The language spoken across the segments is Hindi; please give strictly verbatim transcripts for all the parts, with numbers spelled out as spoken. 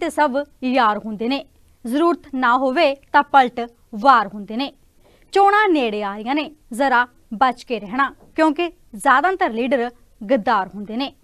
ते सब यार हुंदे ने, जरूरत ना होवे तां पलट वार हुंदे ने। चोणां नेड़े आ रहीआं ने, जरा बच के रहना क्योंकि ज़्यादातर लीडर गद्दार हुंदे ने।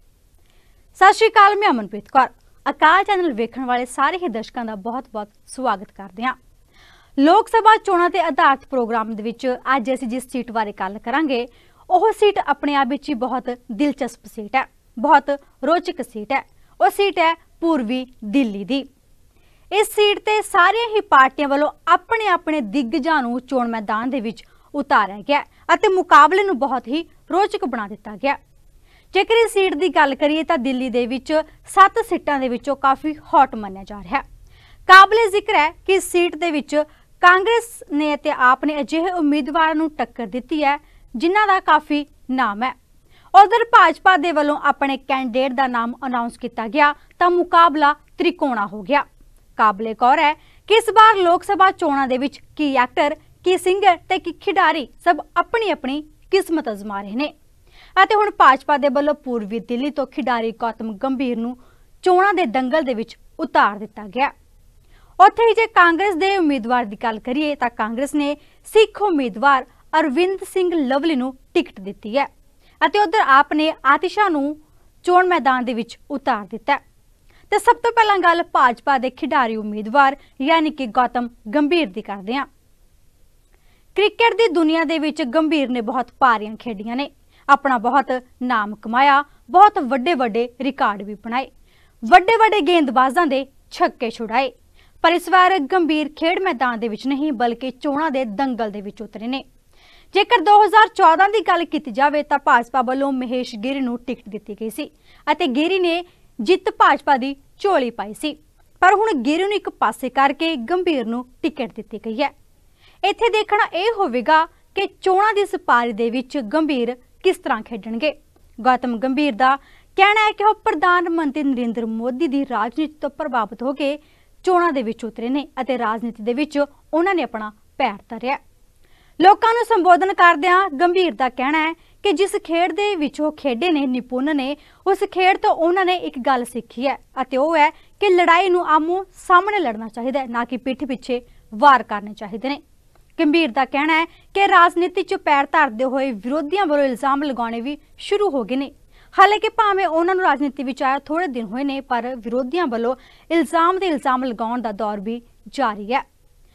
सत श्री अकाल, मैं अमनप्रीत कौर अकाल चैनल वेखण वाले सारे ही दर्शकों का बहुत बहुत स्वागत करते हैं। लोक सभा चोणां ते आधारित प्रोग्राम दे विच अज असीं जिस सीट बारे गल करांगे ओह सीट अपने आप विच ही बहुत दिलचस्प सीट है, बहुत रोचक सीट है। वह सीट है पूर्वी दिल्ली दी। इस सीट ते सारियां ही पार्टियां वालों अपने अपने दिग्गजां नूं चोण मैदान दे विच उतारिया गया अते मुकाबले नूं बहुत ही रोचक बना दिता गया। जेकर इस सीट की गल करिए तो दिल्ली दे विच सत्त सीटां दे विचों काफ़ी हॉट मन्निया जा रहा है। काबिले जिक्र है कि इस सीट दे विच कांग्रेस ने ते आप ने अजिहे उम्मीदवार नूं टक्कर दित्ती है जिन्हां दा काफ़ी नाम है। उधर भाजपा दे वल्लों अपने कैंडिडेट का नाम अनाउंस किया गया तो मुकाबला त्रिकोणा हो गया। काबिले गौर है कि इस बार लोक सभा चोणां दे विच की एक्टर, की सिंगर ते की खिडारी सब अपनी अपनी किस्मत अजमा रहे हैं। ਅਤੇ ਹੁਣ भाजपा ਦੇ ਵੱਲੋਂ पूर्वी दिल्ली तो खिडारी गौतम गंभीर ਨੂੰ ਚੋਣਾਂ ਦੇ दंगल ਦੇ ਵਿੱਚ ਉਤਾਰ ਦਿੱਤਾ ਗਿਆ। ਉੱਥੇ ਹੀ ਜੇ ਕਾਂਗਰਸ ਦੇ ਉਮੀਦਵਾਰ ਦੀ ਗੱਲ ਕਰੀਏ ਤਾਂ ਕਾਂਗਰਸ ਨੇ ਸਿੱਖ ਉਮੀਦਵਾਰ ਅਰਵਿੰਦ ਸਿੰਘ ਲਵਲੀ ਨੂੰ ਟਿਕਟ ਦਿੱਤੀ ਹੈ ਅਤੇ ਉਧਰ ਆਪ ਨੇ ਆਤਿਸ਼ਾ ਨੂੰ ਚੋਣ ਮੈਦਾਨ ਦੇ ਵਿੱਚ ਉਤਾਰ ਦਿੱਤਾ। ਤੇ ਸਭ ਤੋਂ ਪਹਿਲਾਂ ਗੱਲ भाजपा ਦੇ ਖਿਡਾਰੀ ਉਮੀਦਵਾਰ ਯਾਨੀ ਕਿ ਗੌਤਮ ਗੰਭੀਰ ਦੀ ਕਰਦੇ ਹਾਂ। क्रिकेट की दुनिया ਦੇ ਵਿੱਚ ਗੰਭੀਰ ਨੇ बहुत ਭਾਰੀਆਂ ਖੇਡੀਆਂ ਨੇ, अपना बहुत नाम कमाया, बहुत वड्डे वड्डे रिकॉर्ड भी बनाए, वड्डे वड्डे गेंदबाजां दे छक्के छुड़ाए। पर इस बार गंभीर खेड मैदान दे विच नहीं बल्कि चोणां दे दंगल दे विच उतरे ने। जेकर दो हज़ार चौदह की गल की जाए तो भाजपा वालों महेश गिरी नूं टिकट दी गई सी अते गिरी ने जित भाजपा की झोली पाई सी, पर हुण गिरी नूं एक पासे करके गंभीर नूं टिकट दी गई है। इत्थे देखना यह होवेगा कि चोणां दी सपारी दे विच गंभीर किस तरह खेडणगे। गौतम गंभीर का कहना है कि वह प्रधानमंत्री नरेंद्र मोदी की राजनीति तो प्रभावित होकर चोणां दे विच उतरे ने अते राजनीति दे विच उन्होंने अपना पैर धरिया। लोकां नूं संबोधन करदिआं गंभीर का कहना है कि जिस खेड दे विच वो खेडे ने निपुण ने उस खेड तो उन्होंने एक गल सीखी है अते वो है कि लड़ाई नूं आमो सामने लड़ना चाहिए, ना कि पिठ पिछे वार करने चाहिए ने। गंभीर का कहना है कि राजनीति च पैर धरते हुए विरोधियों वालों इल्जाम लगाने भी शुरू हो गए हैं। हालांकि भावें उन्होंने राजनीति में आया थोड़े दिन हुए ने पर विरोधियों वालों इल्जाम के इल्जाम लगाने का दौर भी जारी है।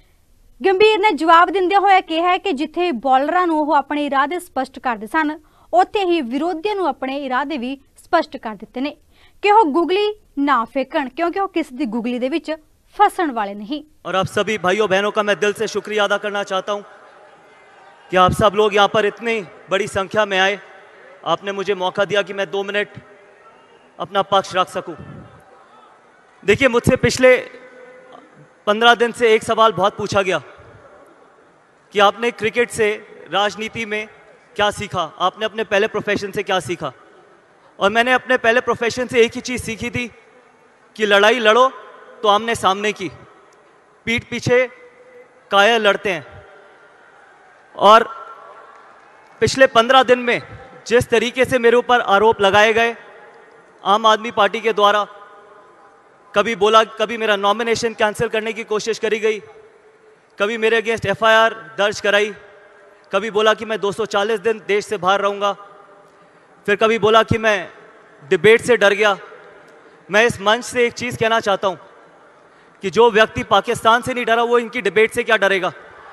गंभीर ने जवाब देंदे हुए कहा कि जिथे बॉलरां नूं ओह अपने इरादे स्पष्ट करते सन उत्थे ही विरोधियों नूं अपने इरादे भी स्पष्ट कर दिते ने कि वह गुगली ना फेंकण क्योंकि वह किसी की गुगली दे विच फंसण वाले नहीं। और आप सभी भाइयों बहनों का मैं दिल से शुक्रिया अदा करना चाहता हूं कि आप सब लोग यहां पर इतनी बड़ी संख्या में आए। आपने मुझे मौका दिया कि मैं दो मिनट अपना पक्ष रख सकूं। देखिए, मुझसे पिछले पंद्रह दिन से एक सवाल बहुत पूछा गया कि आपने क्रिकेट से राजनीति में क्या सीखा, आपने अपने पहले प्रोफेशन से क्या सीखा। और मैंने अपने पहले प्रोफेशन से एक ही चीज़ सीखी थी कि लड़ाई लड़ो तो आमने सामने की, पीठ पीछे कायर लड़ते हैं। और पिछले पंद्रह दिन में जिस तरीके से मेरे ऊपर आरोप लगाए गए आम आदमी पार्टी के द्वारा, कभी बोला कभी मेरा नॉमिनेशन कैंसिल करने की कोशिश करी गई, कभी मेरे अगेंस्ट एफआईआर दर्ज कराई, कभी बोला कि मैं दो सौ चालीस दिन देश से बाहर रहूँगा, फिर कभी बोला कि मैं डिबेट से डर गया। मैं इस मंच से एक चीज़ कहना चाहता हूँ कि जो व्यक्ति पाकिस्तान से नहीं डरा वो इनकी डिबेट से क्या डरेगा।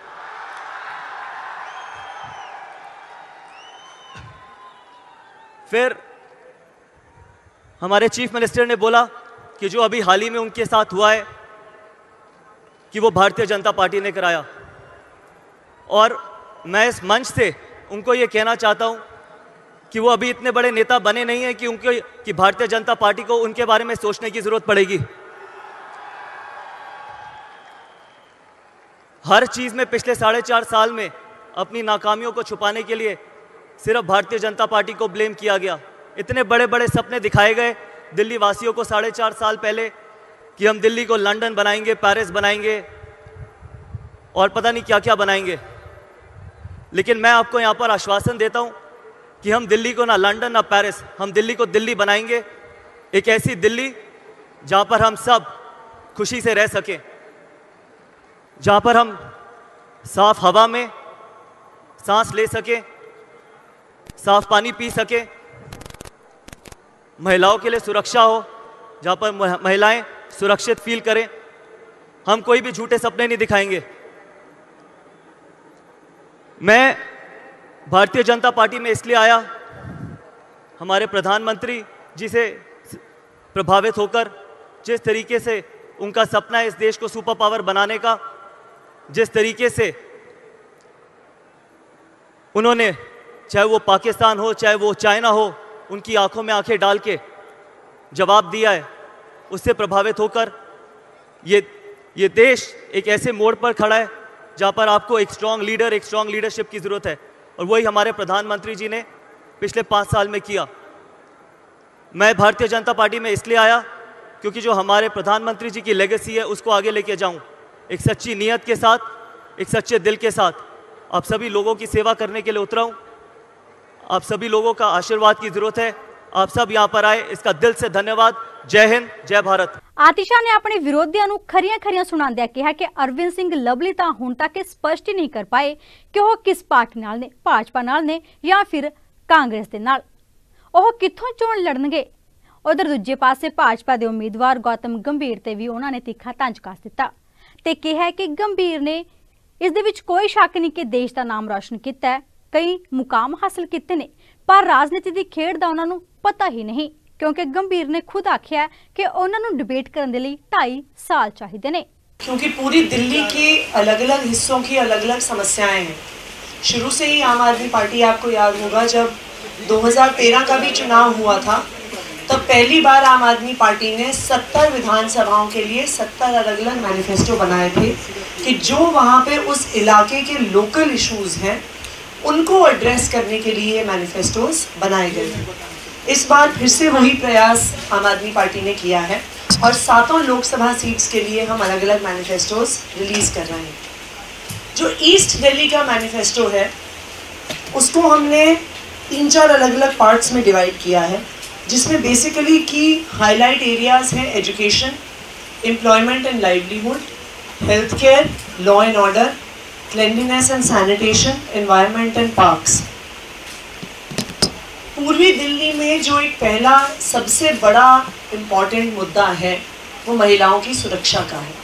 फिर हमारे चीफ मिनिस्टर ने बोला कि जो अभी हाल ही में उनके साथ हुआ है कि वो भारतीय जनता पार्टी ने कराया। और मैं इस मंच से उनको ये कहना चाहता हूँ कि वो अभी इतने बड़े नेता बने नहीं हैं कि उनके कि भारतीय जनता पार्टी को उनके बारे में सोचने की ज़रूरत पड़ेगी। हर चीज़ में पिछले साढ़े चार साल में अपनी नाकामियों को छुपाने के लिए सिर्फ भारतीय जनता पार्टी को ब्लेम किया गया। इतने बड़े बड़े सपने दिखाए गए दिल्ली वासियों को साढ़े चार साल पहले कि हम दिल्ली को लंदन बनाएंगे, पेरिस बनाएंगे और पता नहीं क्या क्या बनाएंगे। लेकिन मैं आपको यहाँ पर आश्वासन देता हूँ कि हम दिल्ली को ना लंदन ना पेरिस, हम दिल्ली को दिल्ली बनाएंगे। एक ऐसी दिल्ली जहाँ पर हम सब खुशी से रह सकें, जहाँ पर हम साफ हवा में सांस ले सकें, साफ पानी पी सकें, महिलाओं के लिए सुरक्षा हो, जहाँ पर महिलाएं सुरक्षित फील करें। हम कोई भी झूठे सपने नहीं दिखाएंगे। मैं भारतीय जनता पार्टी में इसलिए आया, हमारे प्रधानमंत्री जी से प्रभावित होकर, जिस तरीके से उनका सपना है इस देश को सुपर पावर बनाने का, जिस तरीके से उन्होंने, चाहे वो पाकिस्तान हो चाहे वो चाइना हो, उनकी आंखों में आंखें डाल के जवाब दिया है, उससे प्रभावित होकर ये ये देश एक ऐसे मोड़ पर खड़ा है जहां पर आपको एक स्ट्रांग लीडर, एक स्ट्रांग लीडरशिप की ज़रूरत है, और वही हमारे प्रधानमंत्री जी ने पिछले पाँच साल में किया। मैं भारतीय जनता पार्टी में इसलिए आया क्योंकि जो हमारे प्रधानमंत्री जी की लेगेसी है उसको आगे लेके जाऊं, एक सच्ची नीयत के साथ, एक सच्चे दिल के साथ। आप सभी लोगों की सेवा करने के लिए उतरा हूं। आप सभी लोगों का आशीर्वाद की ज़रूरत है। आप सब यहाँ पर आए, इसका दिल से धन्यवाद। जय हिंद, जय भारत। आतिशा ने अपने विरोधियों ਨੂੰ ਖਰੀਆਂ ਖਰੀਆਂ ਸੁਣਾਉਂਦਿਆਂ ਕਿਹਾ ਕਿ ਅਰਵਿੰਦ ਸਿੰਘ ਲਵਲੀ ਤਾਂ ਹੁਣ ਤੱਕ ਸਪਸ਼ਟ ਹੀ ਨਹੀਂ ਕਰ ਪਾਏ ਕਿ ਉਹ ਕਿਸ ਪਾਰਟੀ ਨਾਲ ਨੇ, ਭਾਜਪਾ ਨਾਲ ਨੇ ਜਾਂ ਫਿਰ ਕਾਂਗਰਸ ਦੇ ਨਾਲ। ਉਹ ਕਿੱਥੋਂ ਚੋਣ ਲੜਨਗੇ। ਉਧਰ ਦੂਜੇ ਪਾਸੇ ਭਾਜਪਾ ਦੇ ਉਮੀਦਵਾਰ ਗੌਤਮ ਗੰਭੀਰ ਤੇ ਵੀ ਉਹਨਾਂ ਨੇ ਤਿੱਖਾ ਤੰਜ ਕੱਸ ਦਿੱਤਾ ਤੇ ਕਿਹਾ ਕਿ ਗੰਭੀਰ ਨੇ ਇਸ ਦੇ ਵਿੱਚ ਕੋਈ ਸ਼ੱਕ ਨਹੀਂ ਕਿ ਦੇਸ਼ ਦਾ ਨਾਮ ਰੌਸ਼ਨ ਕੀਤਾ ਹੈ, ਕਈ ਮੁਕਾਮ ਹਾਸਲ ਕੀਤੇ ਨੇ, ਪਰ ਰਾਜਨੀਤੀ ਦੀ ਖੇਡ ਦਾ ਉਹਨਾਂ ਨੂੰ ਪਤਾ ਹੀ नहीं, क्योंकि गंभीर ने खुद आख्या कि उन्होंने डिबेट करने के लिए ढाई साल चाहिए ने। क्योंकि पूरी दिल्ली की अलग अलग हिस्सों की अलग अलग समस्याएं हैं। शुरू से ही आम आदमी पार्टी, आपको याद होगा जब दो हज़ार तेरह का भी चुनाव हुआ था तब पहली बार आम आदमी पार्टी ने सत्तर विधानसभाओं के लिए सत्तर अलग अलग मैनिफेस्टो बनाए थे कि जो वहाँ पे उस इलाके के लोकल इश्यूज हैं उनको एड्रेस करने के लिए मैनिफेस्टोज बनाए गए थे। इस बार फिर से वही प्रयास आम आदमी पार्टी ने किया है और सातों लोकसभा सीट्स के लिए हम अलग अलग मैनिफेस्टोज रिलीज़ कर रहे हैं। जो ईस्ट दिल्ली का मैनिफेस्टो है उसको हमने तीन चार अलग अलग पार्ट्स में डिवाइड किया है, जिसमें बेसिकली की हाईलाइट एरियाज़ हैं education, employment and livelihood, health care, law and order, cleanliness and sanitation, environment and parks. पूर्वी दिल्ली में जो एक पहला सबसे बड़ा इम्पॉर्टेंट मुद्दा है वो महिलाओं की सुरक्षा का है।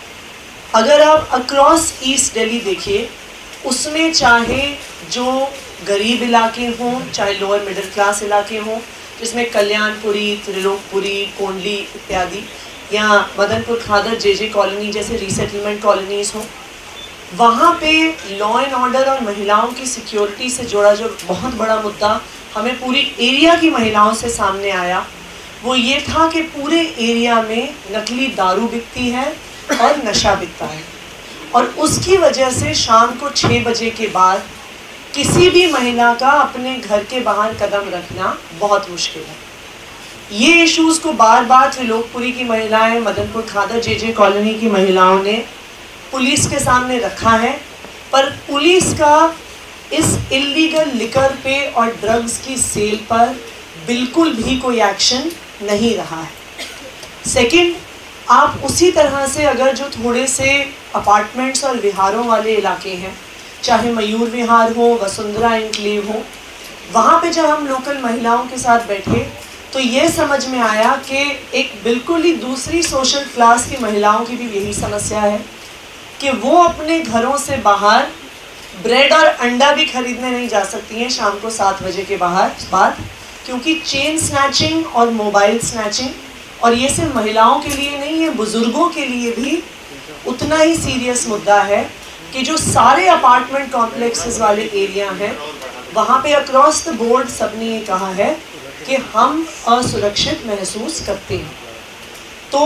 अगर आप अक्रॉस ईस्ट दिल्ली देखिए, उसमें चाहे जो गरीब इलाके हों, चाहे लोअर मिडिल क्लास इलाके हों, जिसमें कल्याणपुरी, त्रिलोकपुरी, कोंडली इत्यादि, या Madanpur Khadar J J colony जैसे रीसेटलमेंट कॉलोनीज़ हों, वहाँ पे लॉ एंड ऑर्डर और महिलाओं की सिक्योरिटी से जुड़ा जो बहुत बड़ा मुद्दा हमें पूरी एरिया की महिलाओं से सामने आया वो ये था कि पूरे एरिया में नकली दारू बिकती है और नशा बिकता है, और उसकी वजह से शाम को छः बजे के बाद किसी भी महिला का अपने घर के बाहर कदम रखना बहुत मुश्किल है। ये इश्यूज़ को बार बार त्रिलोकपुरी की महिलाएं, Madanpur Khadar J J colony की महिलाओं ने पुलिस के सामने रखा है, पर पुलिस का इस इलीगल लिकर पे और ड्रग्स की सेल पर बिल्कुल भी कोई एक्शन नहीं रहा है। सेकंड, आप उसी तरह से अगर जो थोड़े से अपार्टमेंट्स और विहारों वाले इलाके हैं, चाहे मयूर विहार हो, वसुंधरा एनक्लेव हो, वहाँ पे जब हम लोकल महिलाओं के साथ बैठे तो ये समझ में आया कि एक बिल्कुल ही दूसरी सोशल क्लास की महिलाओं की भी यही समस्या है कि वो अपने घरों से बाहर ब्रेड और अंडा भी खरीदने नहीं जा सकती हैं शाम को सात बजे के बाहर बाद, क्योंकि चेन स्नैचिंग और मोबाइल स्नैचिंग, और ये सिर्फ महिलाओं के लिए नहीं है, बुज़ुर्गों के लिए भी उतना ही सीरियस मुद्दा है कि जो सारे अपार्टमेंट कॉम्प्लेक्सेस वाले एरिया हैं वहाँ पे अक्रॉस द बोर्ड सबने ये कहा है कि हम असुरक्षित महसूस करते हैं। तो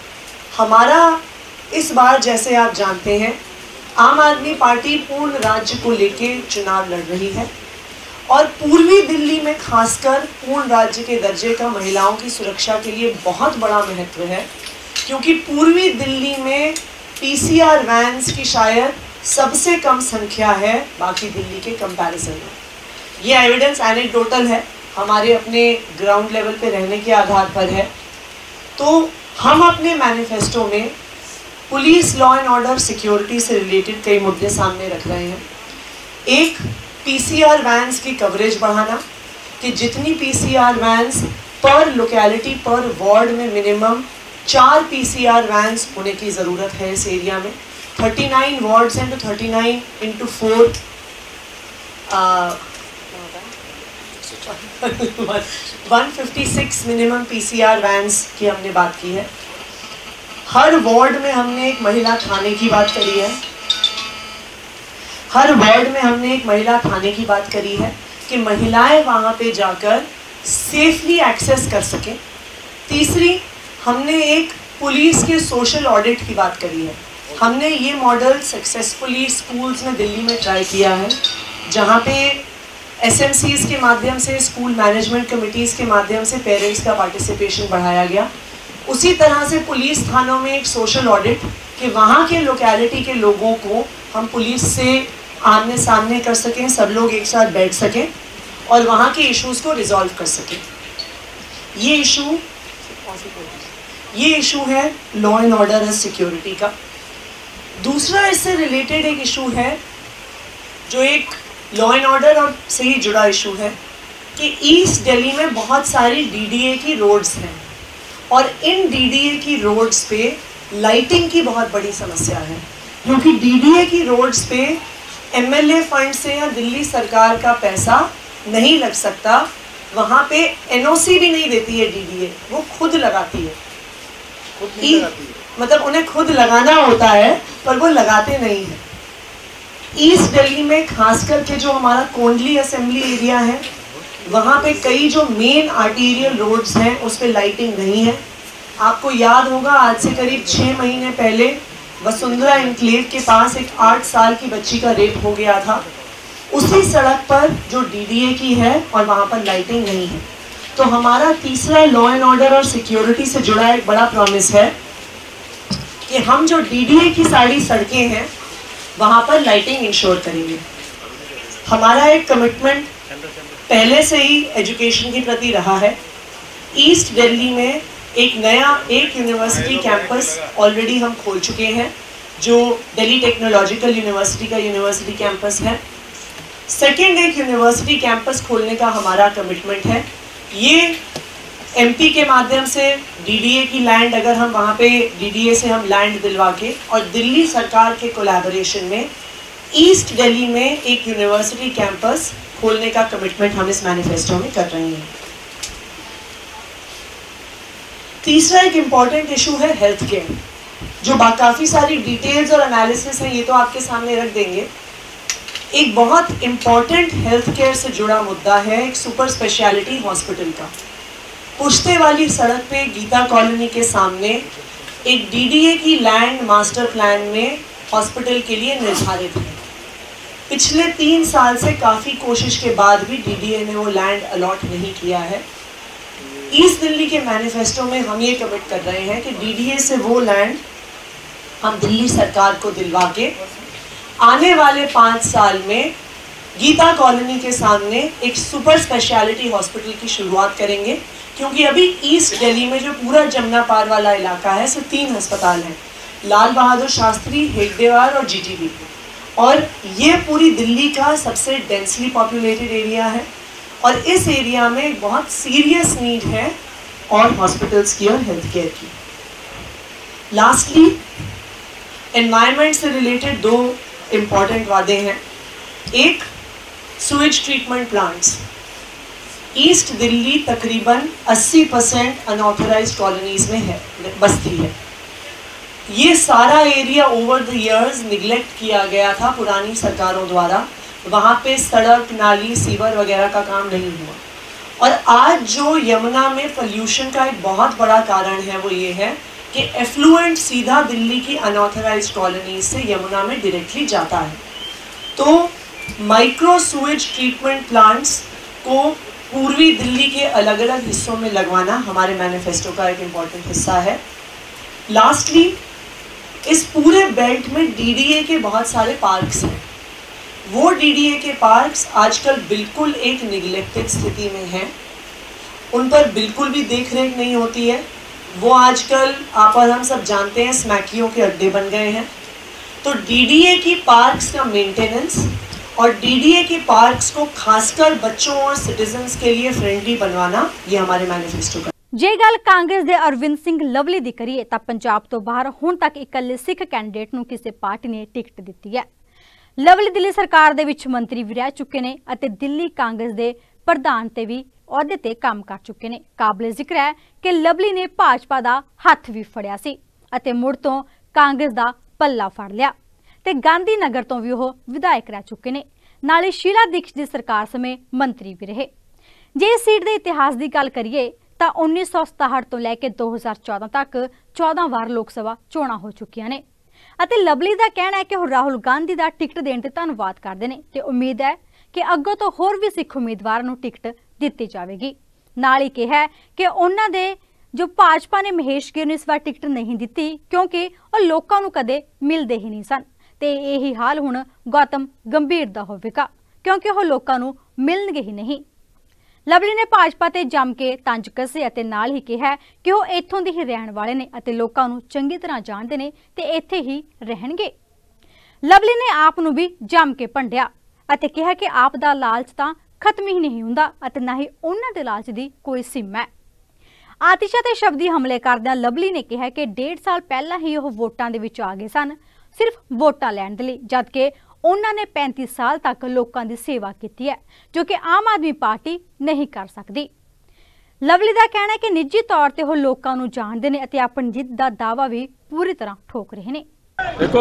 हमारा इस बार, जैसे आप जानते हैं, आम आदमी पार्टी पूर्ण राज्य को लेके चुनाव लड़ रही है और पूर्वी दिल्ली में खासकर पूर्ण राज्य के दर्जे का महिलाओं की सुरक्षा के लिए बहुत बड़ा महत्व है, क्योंकि पूर्वी दिल्ली में पीसीआर वैन्स की शायद सबसे कम संख्या है बाकी दिल्ली के कंपैरिजन में। ये एविडेंस एनेक्डोटल है, हमारे अपने ग्राउंड लेवल पे रहने के आधार पर है। तो हम अपने मैनिफेस्टो में police law and order security से रिलेटेड कई मुद्दे सामने रख रहे हैं। एक, पीसीआर वैन्स की कवरेज बढ़ाना, कि जितनी पीसीआर वैन्स पर लोकेलिटी पर वार्ड में मिनिमम चार पीसीआर वैन्स होने की ज़रूरत है इस एरिया में। उनतालीस वार्ड्स हैं तो उनतालीस into four one fifty six minimum PCR vans की हमने बात की है। हर वार्ड में हमने एक महिला थाने की बात करी है हर वार्ड में हमने एक महिला थाने की बात करी है कि महिलाएं वहाँ पे जाकर सेफली एक्सेस कर सकें। तीसरी, हमने एक पुलिस के सोशल ऑडिट की बात करी है। हमने ये मॉडल सक्सेसफुली स्कूल्स में दिल्ली में ट्राई किया है, जहाँ पे एसएमसीज के माध्यम से, स्कूल मैनेजमेंट कमिटीज़ के माध्यम से पेरेंट्स का पार्टिसिपेशन बढ़ाया गया। उसी तरह से पुलिस थानों में एक सोशल ऑडिट, कि वहाँ के लोकेलिटी के लोगों को हम पुलिस से आमने सामने कर सकें, सब लोग एक साथ बैठ सकें और वहाँ के इश्यूज़ को रिजॉल्व कर सकें। ये इशू ये इशू है law and order and security का। दूसरा इससे रिलेटेड एक इशू है जो एक लॉ एंड ऑर्डर और से ही जुड़ा इशू है, कि ईस्ट दिल्ली में बहुत सारी डीडीए की रोड्स हैं और इन डीडीए की रोड्स पे लाइटिंग की बहुत बड़ी समस्या है, क्योंकि डीडीए की रोड्स पे एमएलए फंड से या दिल्ली सरकार का पैसा नहीं लग सकता। वहाँ पे एनओसी भी नहीं देती है डीडीए, वो खुद लगाती है। खुद नहीं लगाती है। मतलब उन्हें खुद लगाना होता है पर वो लगाते नहीं हैं। ईस्ट दिल्ली में खास करके जो हमारा कोंडली असेंबली एरिया है, वहाँ पे कई जो मेन आर्टीरियल रोड्स हैं उस पर लाइटिंग नहीं है। आपको याद होगा, आज से करीब छः महीने पहले वसुंधरा एनक्लेव के पास एक आठ साल की बच्ची का रेप हो गया था, उसी सड़क पर जो डीडीए की है और वहाँ पर लाइटिंग नहीं है। तो हमारा तीसरा लॉ एंड ऑर्डर और सिक्योरिटी से जुड़ा एक बड़ा प्रॉमिस है कि हम जो डीडीए की सारी सड़कें हैं वहाँ पर लाइटिंग इंश्योर करेंगे। हमारा एक कमिटमेंट पहले से ही एजुकेशन के प्रति रहा है। ईस्ट दिल्ली में एक नया एक यूनिवर्सिटी कैंपस ऑलरेडी हम खोल चुके हैं, जो दिल्ली टेक्नोलॉजिकल यूनिवर्सिटी का यूनिवर्सिटी कैंपस है। सेकेंड एक यूनिवर्सिटी कैंपस खोलने का हमारा कमिटमेंट है। ये एमपी के माध्यम से डीडीए की लैंड, अगर हम वहाँ पे डीडीए से हम लैंड दिलवा के और दिल्ली सरकार के कोलैबोरेशन में ईस्ट दिल्ली में एक यूनिवर्सिटी कैंपस खोलने का कमिटमेंट हम इस मैनिफेस्टो में कर रहे हैं। तीसरा एक इम्पॉर्टेंट इशू है हेल्थ केयर, जो काफ़ी सारी डिटेल्स और एनालिसिस हैं, ये तो आपके सामने रख देंगे। एक बहुत इम्पॉर्टेंट हेल्थ केयर से जुड़ा मुद्दा है एक सुपर स्पेशलिटी हॉस्पिटल का। पुश्ते वाली सड़क पे गीता कॉलोनी के सामने एक डीडीए की लैंड मास्टर प्लान में हॉस्पिटल के लिए निर्धारित है। पिछले तीन साल से काफ़ी कोशिश के बाद भी डीडीए ने वो लैंड अलॉट नहीं किया है। ईस्ट दिल्ली के मैनिफेस्टो में हम ये कमिट कर रहे हैं कि डीडीए से वो लैंड हम दिल्ली सरकार को दिलवा के आने वाले पाँच साल में गीता कॉलोनी के सामने एक सुपर स्पेशलिटी हॉस्पिटल की शुरुआत करेंगे, क्योंकि अभी ईस्ट दिल्ली में जो पूरा जमुना पार वाला इलाका है सिर्फ तीन अस्पताल हैं, लाल बहादुर शास्त्री, हेगडेवार और जीटीबी, और ये पूरी दिल्ली का सबसे डेंसली पॉपुलेटेड एरिया है और इस एरिया में बहुत सीरियस नीड है और हॉस्पिटल्स की और हेल्थ केयर की। लास्टली, एनवायरनमेंट से रिलेटेड दो इम्पॉर्टेंट वादे हैं। एक, sewage treatment plants. East Delhi तकरीबन अस्सी परसेंट अनऑथराइज्ड कॉलोनीज में है, बस्ती है। ये सारा area over the years neglect किया गया था पुरानी सरकारों द्वारा। वहाँ पे सड़क, नाली, सीवर वगैरह का काम नहीं हुआ। और आज जो यमुना में पोल्यूशन का एक बहुत बड़ा कारण है वो ये है कि एफ्लुएंट सीधा दिल्ली की अनऑथराइज्ड कॉलोनीज से यमुना में डायरेक्टली जाता है। तो माइक्रो सुएज ट्रीटमेंट प्लांट्स को पूर्वी दिल्ली के अलग अलग हिस्सों में लगवाना हमारे मैनिफेस्टो का एक इम्पॉर्टेंट हिस्सा है। लास्टली, इस पूरे बेल्ट में डीडीए के बहुत सारे पार्क्स हैं। वो डीडीए के पार्क्स आजकल बिल्कुल एक निगलेक्टेड स्थिति में हैं, उन पर बिल्कुल भी देख रेख नहीं होती है। वो आजकल आप और हम सब जानते हैं स्मैकियों के अड्डे बन गए हैं। तो डीडीए की पार्क्स का मेंटेनेंस और डीडीए की पार्क्स को खासकर बच्चों और सिटीजन्स के लिए फ्रेंडली बनवाना, ये हमारे मैनिफेस्टो का। जे गल कांग्रेस दे अरविंद सिंह लवली दी करिए तां पंजाब तो बाहर हुण तक इकल्ले सिख कैंਡੀਡੇਟ ਨੂੰ ਕਿਸੇ पार्टी ने टिकट ਦਿੱਤੀ है। लवली दिल्ली सरकार दे विच मंत्री भी रह चुके ने अते दिल्ली कांग्रेस दे प्रधान ते भी अहुदे ते काम कर चुके ने। काबिले जिक्र है कि लवली ने भाजपा दा हथ भी फड़िया सी अते मुड़ तो कांग्रेस दा पल्ला फड़ लिया ते गांधी नगर तो भी वह विधायक रह चुके ने। नाले शीला दीक्षित दी सरकार समय मंत्री भी रहे। जे इस सीट के इतिहास की गल करिए तो उन्नीस सौ सताहठ तो लैके दो हज़ार चौदह तक चौदह बार लोक सभा चोणां हो चुकियां ने अते लवली का कहना है कि वह राहुल गांधी का टिकट देने ते धन्नवाद करते हैं ते उम्मीद है कि अग्गों तो होर भी सिख उम्मीदवार नूं टिकट दित्ती जाएगी। नाल ही कहा है कि उन्हां दे जो भाजपा ने महेश गिर इस बार टिकट नहीं दी क्योंकि वह लोगों को कदे मिलते ही नहीं सन ते यही हाल हुण गौतम गंभीर दा होवेगा क्योंकि वह लोगों को मिलणगे ही नहीं। लवली ने भाजपा ते जम के तंज कसे अते नाल ही कहा कि वह इत्थों दे ही रहण वाले ने अते लोगों को चंगी तरह जानते ने ते इत्थे ही रहणगे। लवली ने आप नूं भी जम के भंडिया अते कहा कि आप दा लालच तां खत्म ही नहीं हुंदा अते ना ही उन्हां दे लालच दी कोई सीमा है। आतिशा ते शब्दी हमले करदिआं लवली ने कहा कि डेढ़ साल पहला ही वह वोटां दे विच आ गए सन सिर्फ वोटां लैण दे लई जबकि उन्होंने पैंतीस साल तक लोगों की सेवा की है जो कि आम आदमी पार्टी नहीं कर सकती। लवली का कहना है कि निजी तौर पर वह लोगों को जानते हैं और अपनी जित का दावा भी पूरी तरह ठोक रहे हैं। देखो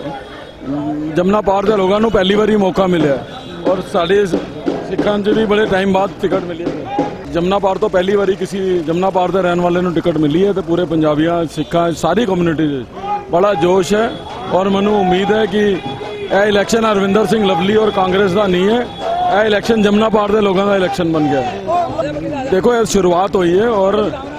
जमुना पार के लोगों को पहली बार मौका मिले और साढ़े सिखों भी बड़े टाइम बाद टिकट मिली है। जमुना पार तो पहली बार किसी जमुना पार के रहने वाले को टिकट मिली है तो पूरे पंजाबियों सिखा सारी कम्यूनिटी बड़ा जोश है और मैनू उम्मीद है कि यह इलैक्शन हरविंदर सिंह लवली और कांग्रेस का नहीं है, यह इलैक्शन जमुना पार के लोगों का इलैक्शन बन गया। देखो यह शुरुआत हुई है और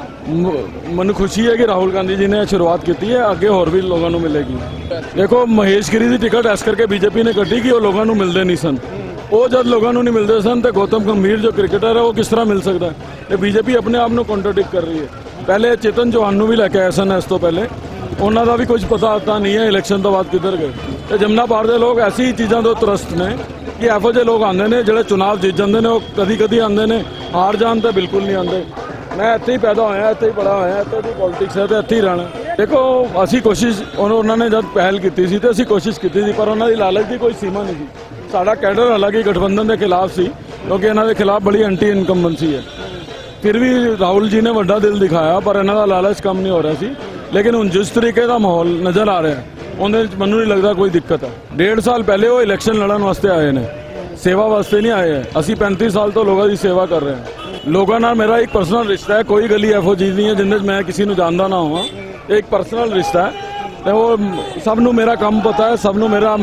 मैनू खुशी है कि राहुल गांधी जी ने शुरुआत की है, आगे होर भी लोगों को मिलेगी। देखो महेश गिरी की टिकट इस करके बीजेपी ने कटी कि वो लोगों को मिलते नहीं सन, वो जब लोगों को नहीं मिलते सन तो गौतम गंभीर जो क्रिकेटर है वो किस तरह मिल सकता है। तो बीजेपी अपने आप को कॉन्ट्राडिक्ट कर रही है। पहले चेतन चौहान भी लैके आए सन, इस तो पहले उन्हों का भी कुछ पता आता नहीं है इलैक्शन तो बाद किधर गए। तो जमुना पार के लोग ऐसी चीज़ों तो त्रस्त ने कि एहो जे लोग आते हैं जो चुनाव जीत जाते हैं, वो कभी कभी आते हैं, हार जान तो बिल्कुल नहीं आते। मैं इत्थे ही पैदा होया, इत्थे ही बड़ा होया, इत्थे दी पॉलिटिक्स है तो इत्थे ही रहना। देखो असी कोशिश उन्होंने जब पहल की थी तो असी कोशिश की थी पर उन्होंने लालच की कोई सीमा नहीं थी। साडा कैडर अलग ही गठबंधन के खिलाफ सी क्योंकि इन्हों के खिलाफ बड़ी एंटी इनकम्बेंसी है। फिर भी राहुल जी ने वड्डा दिल दिखाया पर इन्हों का लालच कम नहीं हो रहा सी। लेकिन हुण जिस तरीके का माहौल नज़र आ रहा है उन्हें मैनू नहीं लगता कोई दिक्कत है। डेढ़ साल पहले वो इलैक्शन लड़न वास्ते आए हैं, सेवा वास्ते नहीं आए हैं। असी पैंतीस साल तो लोगों की सेवा कर रहे हैं। लोगों नाल मेरा एक पर्सनल रिश्ता है, कोई गली एहो चीज़ नहीं है जिन्हें मैं किसी को जानता ना हुआ। एक पर्सनल रिश्ता है तो वो सबनों मेरा काम पता है, सबनों मेरा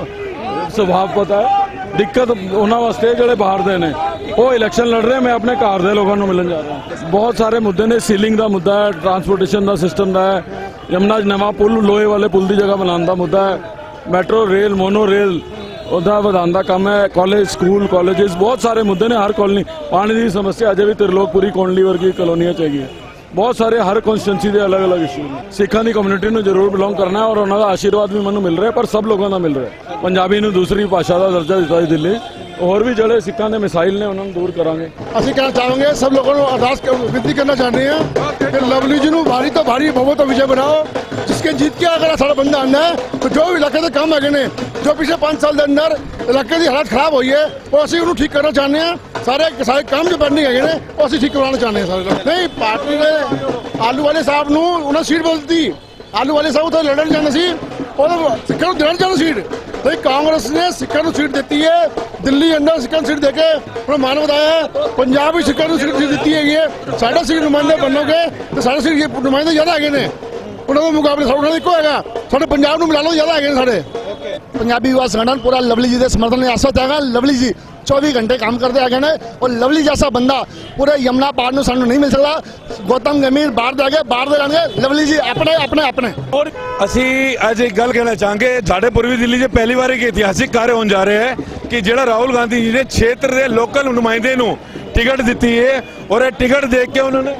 सुभाव पता है। दिक्कत उन्होंने वास्ते जोड़े बाहर दे ने वो इलैक्शन लड़ रहे हैं, मैं अपने घर के लोगों को मिलन जा रहा हूँ। बहुत सारे मुद्दे ने, सीलिंग का मुद्दा है, ट्रांसपोर्टेशन का सिस्टम का है, यमुना नवा पुल लोहे वाले पुल की जगह बनाने का मुद्दा है, मैट्रो रेल मोनो रेल उदा वधाने का काम है, कॉलेज स्कूल कॉलेजेस बहुत सारे मुद्दे ने। हर कॉलोनी पानी की समस्या अजे भी त्रिलोकपुरी कॉलोनी वर्गी कॉलोनियां चाहिए। बहुत सारे हर कॉन्स्टिट्यूंसी के अलग अलग इशू हैं। सिखों की कम्यूनिटी में जरूर बिलोंग करना है और उन्होंने आशीर्वाद भी मैंने मिल रहा है पर सब लोगों का मिल रहा है। पंजाबी को दूसरी भाषा का दर्जा दिता है दिल्ली, और भी जोड़े सिखों के मिसाइल ने उन्होंने दूर करांगे। असं कहना चाहेंगे सब लोगों को अरदास विनती करना चाहते हैं कि लवली जी को भारी तो भारी बहुमत विजय बनाओ, जिसके जीत के अगर सारा बंदा आना है तो जो इलाके के काम है ने जो पिछले पाँच साल के अंदर इलाके की हालत खराब हुई है वो असं उन्होंने ठीक करना चाहते हैं। सारे सारे काम जो पेंडिंग है वो असं ठीक करवाना चाहते हैं सारे लोग। नहीं पार्टी ने आलू वाले साहब को उन्हें सीट बोलती, आलू वाले साहब तो लड़न चाहते सी और सिखों को देना चाहते सीट, लेकिन कांग्रेस ने सिखों को सीट दी है। दिल्ली अंदर सिखों सीट देके उन्होंने मान बताया है, पंजाब भी सिखों को सीट दी है। साढ़े सीट नुमाइंदे बनोगे तो साढ़े सीट नुमाइंदे ज्यादा है ने उन्होंने मुकाबले साढ़े एको है, साढ़े पंजाब को मिला लो ज्यादा है साढ़े। पंजाबी युवा संगठन पूरा लवली जी के समर्थन में आसत है। लवली जी चौबीस घंटे काम करते है ने और लवली जैसा बंदा पूरे यमुना पार में सानू नहीं मिल सकता। गौतम गंभीर बाहर जाके बाहर दे जाएंगे, लवली जी अपने अपने अपने। और असी अज एक गल कहना चाहेंगे, साढ़े पूर्वी दिल्ली से पहली बार एक ऐतिहासिक कार्य होने जा रहे हैं कि जो राहुल गांधी जी ने क्षेत्र के लोकल नुमाइंदे को टिकट दी है और टिकट देख के उन्होंने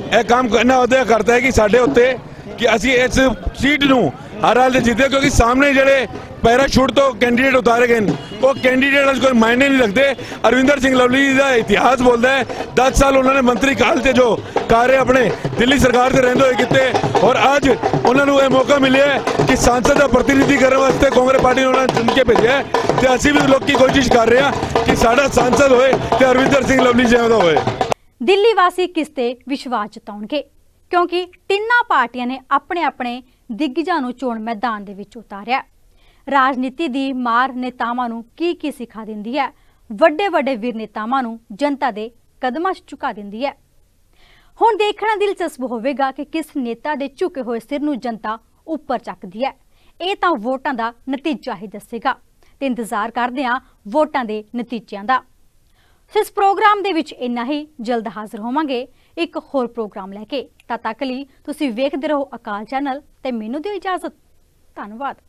ਇਹ ਕੰਮ ਕਰਨਾ ਉਹਦੇ ਕਰਦਾ ਹੈ ਕਿ ਸਾਡੇ ਉੱਤੇ ਕਿ ਅਸੀਂ ਇਸ ਸੀਟ ਨੂੰ हर हाल से जीते, क्योंकि सामने जड़े पैराशूट तो कैंडीडेट उतारे गए वो कैंडीडेट कोई मायने नहीं लगते। अरविंदर सिंह लवली का इतिहास बोलता है दस साल उन्होंने मंत्री काल से जो कार्य अपने दिल्ली सरकार से रहते हुए किए और अज उन्होंने ये मौका मिले है कि सांसद का प्रतिनिधि करने वास्ते कांग्रेस पार्टी ने उन्होंने चुन के भेजा है। तो असी भी लोग की कोशिश कर रहे हैं कि साडा सांसद होए तो अरविंदर सिंह लवली जिवें दा होए। दिल्ली वासी किस ते विश्वास जताउणगे, क्योंकि तिन्ना पार्टियां ने अपने अपने दिग्गजां नूं चोण मैदान दे विच उतारिया। राजनीति दी मार नेतावां नूं की की सिखा दिंदी है, वड्डे वड्डे वीर नेतावां नूं जनता दे कदमां 'च झुका दिंदी है। हुण देखना दिलचस्प होवेगा कि किस नेता दे झुके होए सिर नूं जनता उपर चकदी है। ये तां वोटां दा नतीजा ही दस्सेगा ते इंतजार करदे हां वोटां दे नतीजिਆਂ ਦਾ। इस प्रोग्राम दे विच इन्ना ही, जल्द हाजिर होवांगे एक होर प्रोग्राम लैके। तद तक लई तुसीं वेखदे रहो अकाल चैनल ते मैनूं दिओ इजाजत। धन्नवाद।